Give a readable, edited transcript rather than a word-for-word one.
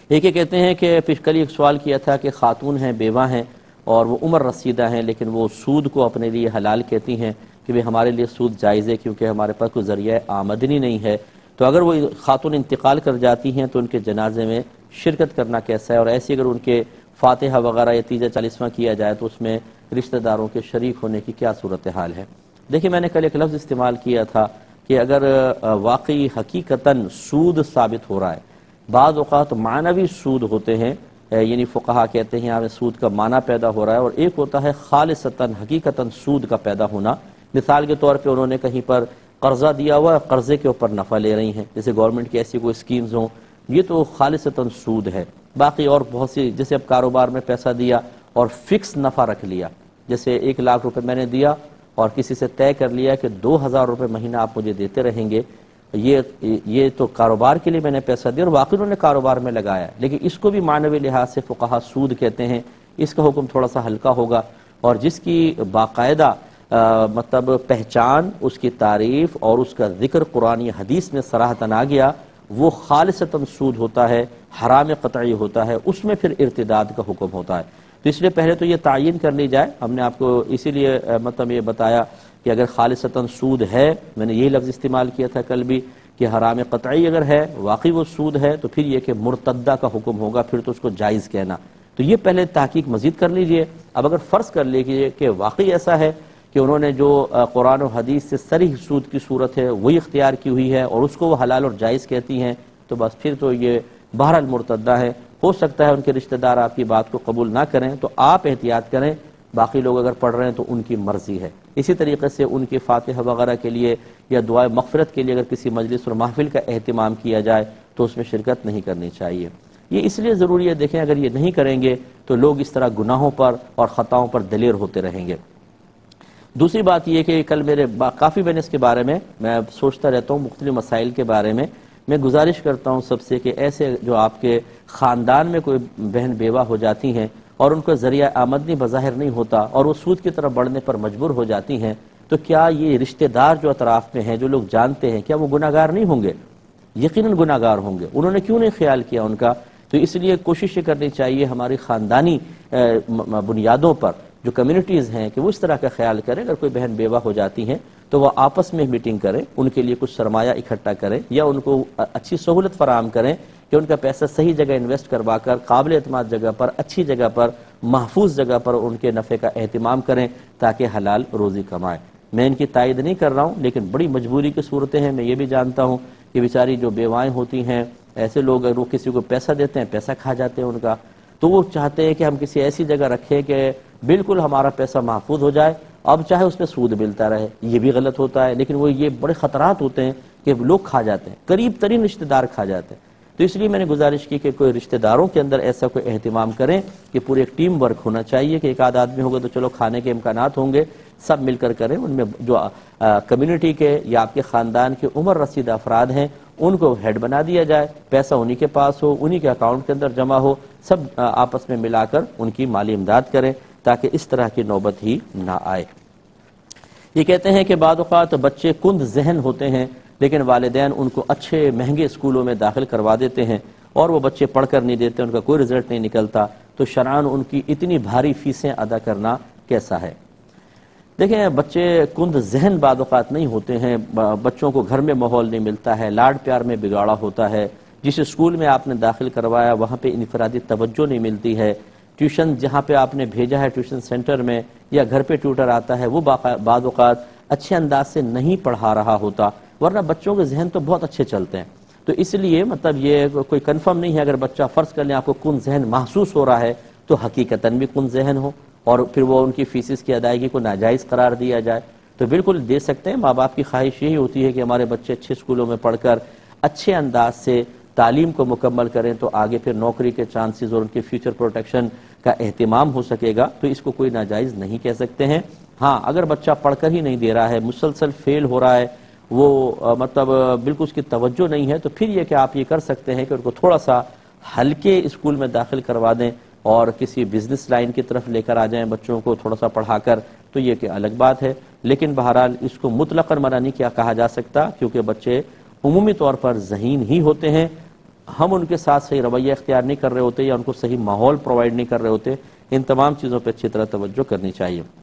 ایک یہ کہتے ہیں کہ کل ایک سوال کیا تھا کہ خاتون ہیں، بیوہ ہیں اور وہ عمر رسیدہ ہیں، لیکن وہ سود کو اپنے لیے حلال کہتی ہیں کہ ہمارے لیے سود جائز ہے کیونکہ ہمارے پاس کوئی ذریعہ آمدنی نہیں ہے، تو اگر وہ خاتون انتقال کر جاتی ہیں تو ان کے جنازے میں شرکت کرنا کیسا ہے، اور ایسی اگر ان کے فاتحہ وغیرہ یا تیجا چالیسواں کیا جائے تو اس میں رشتہ داروں کے شریک ہونے کی کیا صورتحال ہے؟ دیکھیں، میں نے کل ایک لفظ استعمال کیا تھا کہ اگر واقعی حقیقتاً سود ثابت ہو رہا ہے، بعض اوقات معنوی سود ہوتے ہیں، یعنی فقہا کہتے ہیں یہاں سود کا معنی پیدا ہو رہا ہے، اور ایک ہوتا ہے خالصتاً حقیقتاً سود کا پیدا ہونا۔ مثال کے طور پہ انہوں نے کہیں پر قرضہ دیا ہوا ہے، قرضے کے اوپر نفع لے رہی ہیں، جیسے گورنمنٹ کی ایسی کوئی اسکیمز ہوں، یہ تو خالصتاً سود ہے۔ باقی اور بہت سی، جیسے اب کاروبار میں پیسہ دیا اور فکس نفع رکھ لیا، جیسے 1,00,000 روپے میں نے دیا اور کسی سے طے کر لیا کہ 2,000 روپے مہینہ آپ مجھے دیتے رہیں گے، یہ تو کاروبار کے لیے میں نے پیسہ دیا اور واقعی انہوں نے کاروبار میں لگایا، لیکن اس کو بھی معنوی لحاظ سے فقہا سود کہتے ہیں، اس کا حکم تھوڑا سا ہلکا ہوگا، اور جس کی باقاعدہ مطلب پہچان، اس کی تعریف اور اس کا ذکر قرآن یا حدیث میں صراحتاً آ گیا، وہ خالصتاً سود ہوتا ہے، حرام قطعی ہوتا ہے، اس میں پھر ارتداد کا حکم ہوتا ہے۔ تو اس لیے پہلے تو یہ تعین کر لی جائے، ہم نے آپ کو اسی لیے مطلب یہ بتایا کہ اگر خالصتاً سود ہے، میں نے یہی لفظ استعمال کیا تھا کل بھی کہ حرام قطعی اگر ہے، واقعی وہ سود ہے، تو پھر یہ کہ مرتدہ کا حکم ہوگا، پھر تو اس کو جائز کہنا، تو یہ پہلے تحقیق مزید کر لیجئے۔ اب اگر فرض کر لیجئے کہ واقعی ایسا ہے کہ انہوں نے جو قرآن و حدیث سے صریح سود کی صورت ہے وہی اختیار کی ہوئی ہے اور اس کو وہ حلال اور جائز کہتی ہیں، تو بس پھر تو یہ بہرحال مرتدہ ہے۔ ہو سکتا ہے ان کے رشتہ دار آپ کی بات کو قبول نہ کریں، تو آپ احتیاط کریں، باقی لوگ اگر پڑھ رہے ہیں تو ان کی مرضی ہے۔ اسی طریقے سے ان کی فاتحہ وغیرہ کے لیے یا دعائے مغفرت کے لیے اگر کسی مجلس اور محفل کا اہتمام کیا جائے تو اس میں شرکت نہیں کرنی چاہیے۔ یہ اس لیے ضروری ہے، دیکھیں اگر یہ نہیں کریں گے تو لوگ اس طرح گناہوں پر اور خطاؤں پر دلیر ہوتے رہیں گے۔ دوسری بات یہ کہ کل کافی میں نے اس کے بارے میں سوچتا رہتا ہوں، مختلف مسائل کے بارے میں گزارش کرتا ہوں سب سے کہ ایسے جو آپ کے خاندان میں کوئی بہن بیوہ ہو جاتی ہیں اور ان کو ذریعہ آمدنی بظاہر نہیں ہوتا اور وہ سود کی طرف بڑھنے پر مجبور ہو جاتی ہیں، تو کیا یہ رشتہ دار جو اطراف میں ہیں، جو لوگ جانتے ہیں، کیا وہ گناہ گار نہیں ہوں گے؟ یقیناً گناہ گار ہوں گے۔ انہوں نے کیوں نہیں خیال کیا ان کا؟ تو اس لیے کوشش کرنی چاہیے ہماری خاندانی بنیادوں پر جو کمیونٹیز ہیں کہ وہ اس طرح کا خیال کریں، اگر کوئی بہن بیوہ ہو جاتی ہیں تو وہ آپس میں میٹنگ کریں، ان کے لیے کچھ سرمایہ اکٹھا کریں یا ان کو اچھی سہولت فراہم کریں کہ ان کا پیسہ صحیح جگہ انویسٹ کروا کر قابل اعتماد جگہ پر، اچھی جگہ پر، محفوظ جگہ پر ان کے نفع کا اہتمام کریں تاکہ حلال روزی کمائیں۔ میں ان کی تائید نہیں کر رہا ہوں، لیکن بڑی مجبوری کی صورتیں ہیں، میں یہ بھی جانتا ہوں کہ بیچاری جو بیوائیں ہوتی ہیں، ایسے لوگ اگر وہ کسی کو پیسہ دیتے ہیں، پیسہ کھا جاتے ہیں ان کا، تو وہ چاہتے ہیں کہ ہم کسی ایسی جگہ رکھیں کہ بالکل ہمارا پیسہ محفوظ ہو جائے، اب چاہے اس پہ سود ملتا رہے، یہ بھی غلط ہوتا ہے، لیکن وہ یہ بڑے خطرات ہوتے ہیں کہ لوگ کھا جاتے ہیں، قریب ترین رشتہ دار کھا جاتے ہیں۔ تو اس لیے میں نے گزارش کی کہ کوئی رشتہ داروں کے اندر ایسا کوئی اہتمام کریں کہ پورے ایک ٹیم ورک ہونا چاہیے کہ ایک آدھ آدمی ہوگا تو چلو کھانے کے امکانات ہوں گے، سب مل کر کریں، ان میں جو کمیونٹی کے یا آپ کے خاندان کے عمر رسیدہ افراد ہیں ان کو ہیڈ بنا دیا جائے، پیسہ انہی کے پاس ہو، انہی کے اکاؤنٹ کے اندر جمع ہو، سب آپس میں ملا کر ان کی مالی امداد کریں تاکہ اس طرح کی نوبت ہی نہ آئے۔ یہ کہتے ہیں کہ بعض اوقات بچے کند ذہن ہوتے ہیں لیکن والدین ان کو اچھے مہنگے اسکولوں میں داخل کروا دیتے ہیں اور وہ بچے پڑھ کر نہیں دیتے، ان کا کوئی رزلٹ نہیں نکلتا، تو شرعاً ان کی اتنی بھاری فیسیں ادا کرنا کیسا ہے؟ دیکھیں، بچے کند ذہن بعض اوقات نہیں ہوتے ہیں، بچوں کو گھر میں ماحول نہیں ملتا ہے، لاڈ پیار میں بگاڑا ہوتا ہے، جس اسکول میں آپ نے داخل کروایا وہاں پہ انفرادی توجہ نہیں ملتی ہے، ٹیوشن جہاں پہ آپ نے بھیجا ہے ٹیوشن سینٹر میں یا گھر پہ ٹیوٹر آتا ہے وہ بعض اوقات اچھے انداز سے نہیں پڑھا رہا ہوتا، ورنہ بچوں کے ذہن تو بہت اچھے چلتے ہیں۔ تو اس لیے مطلب یہ کوئی کنفرم نہیں ہے، اگر بچہ فرض کر لیں آپ کو کن ذہن محسوس ہو رہا ہے تو حقیقتاً بھی کن ذہن ہو اور پھر وہ ان کی فیسز کی ادائیگی کو ناجائز قرار دیا جائے تو بالکل دے سکتے ہیں۔ ماں باپ کی خواہش یہی ہوتی ہے کہ ہمارے بچے اچھے اسکولوں میں پڑھ کر اچھے انداز سے تعلیم کو مکمل کریں تو آگے پھر نوکری کے چانسز اور ان کے فیوچر پروٹیکشن کا اہتمام ہو سکے گا، تو اس کو کوئی ناجائز نہیں کہہ سکتے ہیں۔ ہاں، اگر بچہ پڑھ کر ہی نہیں دے رہا ہے، مسلسل فیل ہو رہا ہے، وہ مطلب بالکل اس کی توجہ نہیں ہے، تو پھر یہ کہ آپ یہ کر سکتے ہیں کہ ان کو تھوڑا سا ہلکے اسکول میں داخل کروا دیں اور کسی بزنس لائن کی طرف لے کر آ جائیں بچوں کو تھوڑا سا پڑھا کر، تو یہ کہ الگ بات ہے، لیکن بہرحال اس کو مطلقاً منع نہیں کیا کہا جا سکتا کیونکہ بچے عمومی طور پر ذہین ہی ہوتے ہیں، ہم ان کے ساتھ صحیح رویہ اختیار نہیں کر رہے ہوتے یا ان کو صحیح ماحول پرووائڈ نہیں کر رہے ہوتے. ان تمام چیزوں پہ اچھی طرح توجہ کرنی چاہیے.